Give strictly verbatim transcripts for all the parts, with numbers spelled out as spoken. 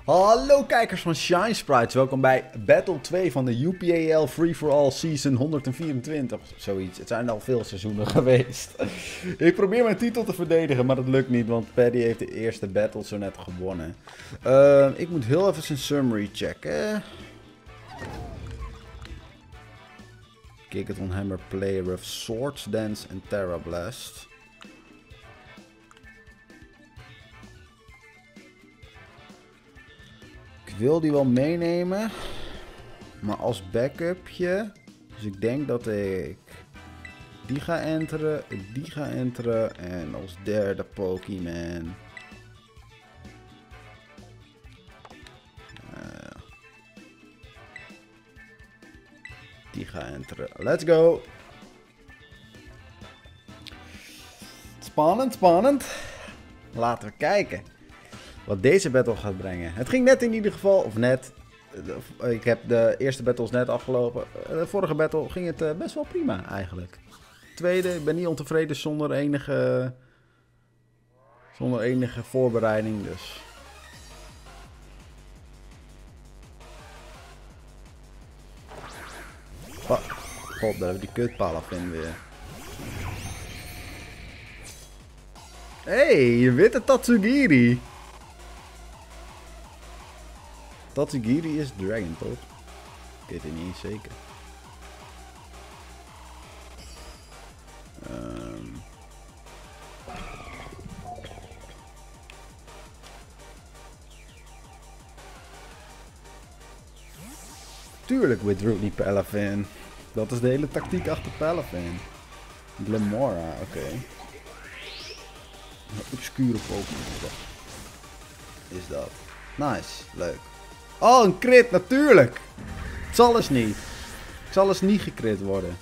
Hallo kijkers van Shine Sprites, welkom bij Battle twee van de U P A L Free for All Season honderdvierentwintig. Zoiets, het zijn al veel seizoenen geweest. Ik probeer mijn titel te verdedigen, maar dat lukt niet, want Paddy heeft de eerste battle zo net gewonnen. Uh, ik moet heel even zijn summary checken. Gigaton Hammer, Player of Swords Dance en Terra Blast. Ik wil die wel meenemen, maar als backupje. Dus ik denk dat ik die ga enteren, die ga enteren en als derde Pokémon. Uh, die ga enteren. Let's go! Spannend, spannend. Laten we kijken wat deze battle gaat brengen. Het ging net in ieder geval, of net. Ik heb de eerste battles net afgelopen. De vorige battle ging het best wel prima eigenlijk. Tweede, ik ben niet ontevreden zonder enige, zonder enige voorbereiding dus. Oh, god, daar hebben we die kutpalafin weer. Hey, je witte Tatsugiri. Tatsugiri is Dragon, toch? Ik weet het niet eens zeker. Um. Tuurlijk with Rootly Palafin. Dat is de hele tactiek achter Palafin. Glamora, oké. Okay. Een obscure Pokémon is dat. Nice, leuk. Oh, een crit, natuurlijk. Het zal eens niet. Het zal eens niet gecrit worden.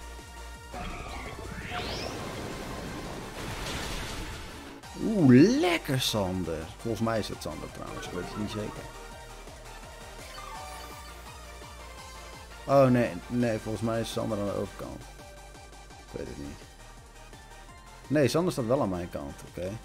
Oeh, lekker Sander. Volgens mij is het Sander trouwens, ik weet het niet zeker. Oh nee, nee, volgens mij is Sander aan de overkant. Ik weet het niet. Nee, Sander staat wel aan mijn kant, oké. Okay.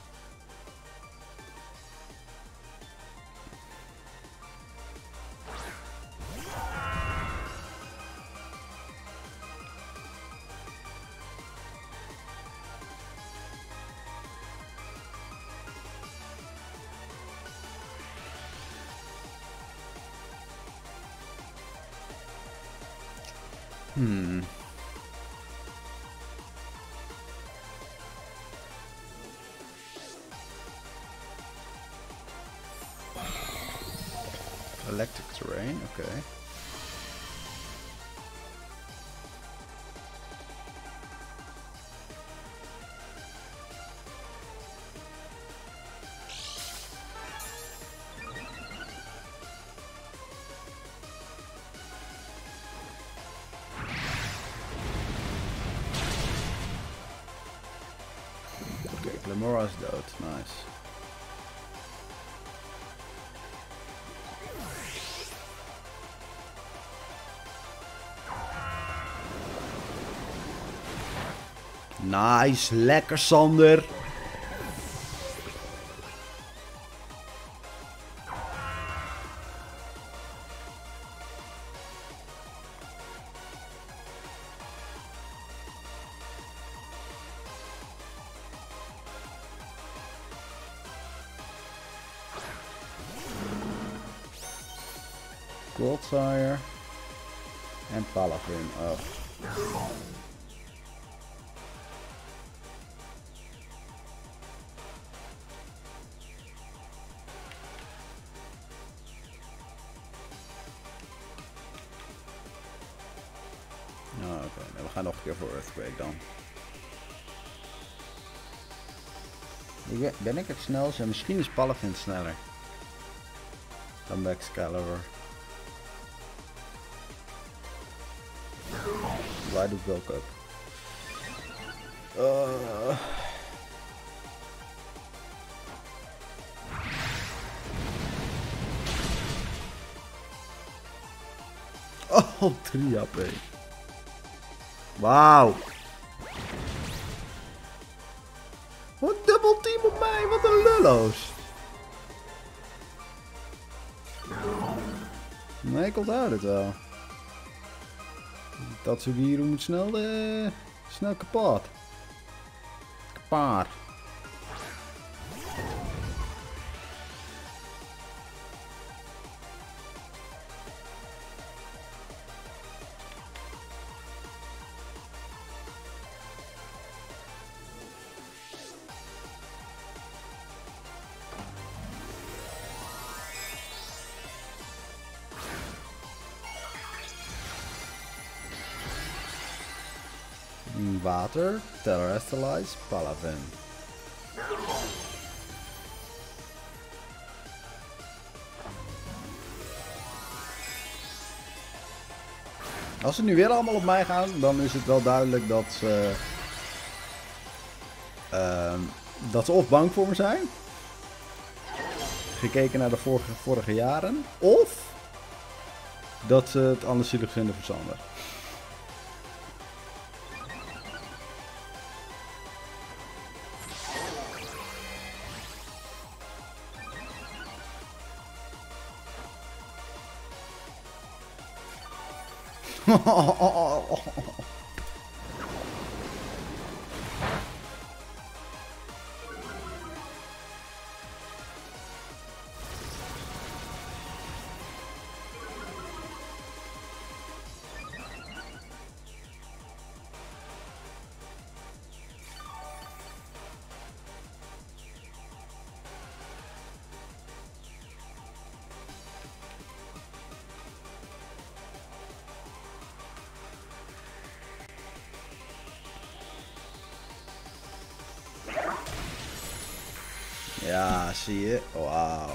Hmm. Electric terrain, oké. Okay. Glamora is dood, nice. Nice, lekker Sander. Goldsire en Palafin. Oh. Oh, oké, okay. We gaan nog een keer voor Earthquake dan. Ben ik het snelst? Ja, misschien is Palafin sneller dan Excalibur. Waar doet welke up? Uh. Oh, drie H P. Wauw. Wat dubbel team op mij, wat een lulloos. Nee, ik onthoud het wel. Tatsugiri moet snel, uh, snel kapot. Kapot. Water, Terrestrialize, Paladin. Als ze nu weer allemaal op mij gaan, dan is het wel duidelijk dat ze... Uh, dat ze of bang voor me zijn. Gekeken naar de vorige, vorige jaren. Of dat ze het anders zielig vinden voor Sander. Ja, zie je? Wauw.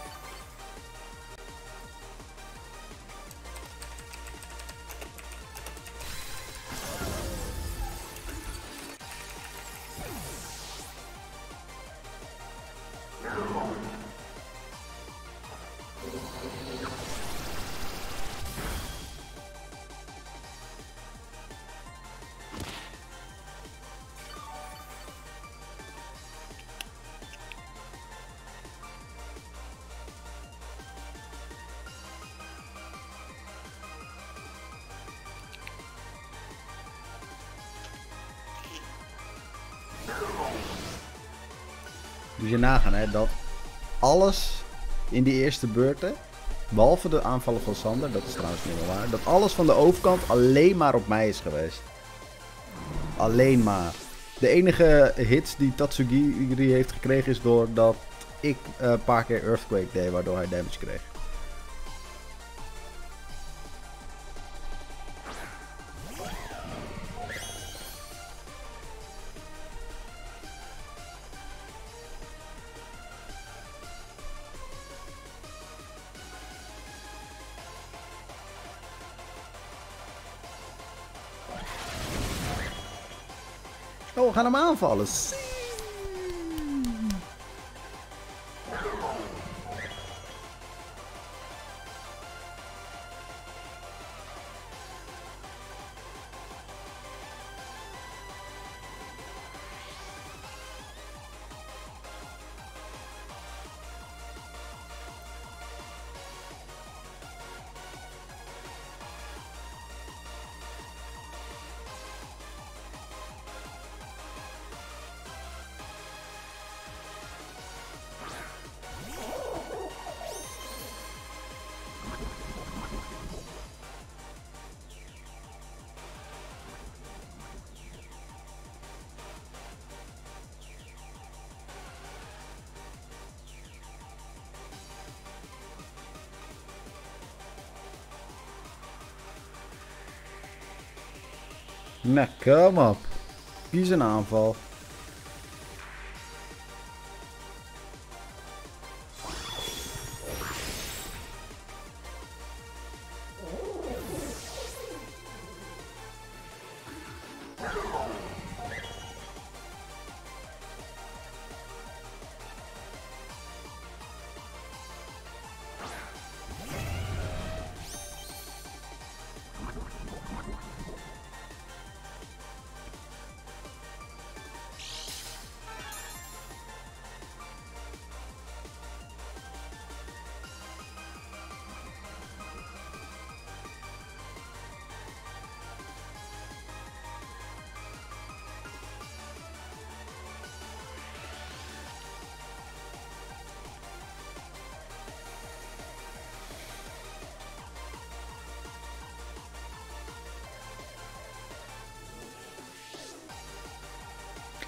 Dus je nagaan hè, dat alles in die eerste beurten, behalve de aanvallen van Sander, dat is trouwens niet meer waar, dat alles van de overkant alleen maar op mij is geweest. Alleen maar. De enige hits die Tatsugiri heeft gekregen is doordat ik uh, een paar keer Earthquake deed, waardoor hij damage kreeg. Oh, we gaan hem aanvallen. Nou, kom op. Kies een aanval.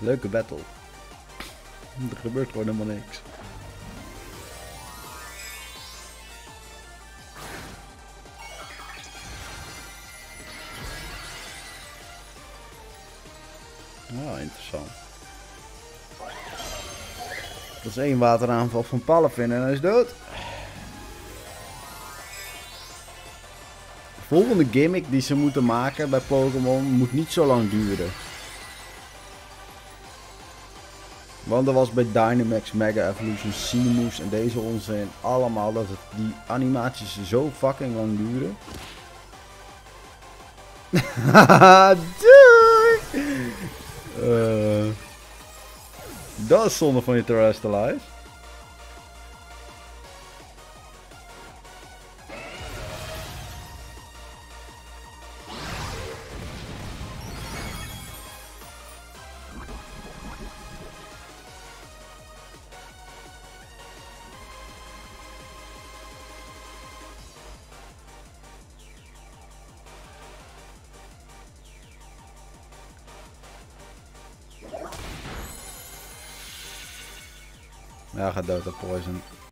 Leuke battle. Er gebeurt gewoon helemaal niks. Oh, interessant. Dat is één wateraanval van Palafin en hij is dood. De volgende gimmick die ze moeten maken bij Pokémon moet niet zo lang duren. Want er was bij Dynamax, Mega Evolution, Seamoose en deze onzin allemaal dat het, die animaties zo fucking lang duren. Haha, doei! Uh, dat is zonde van je Terrestrialize. Ja, gaat dood op poison.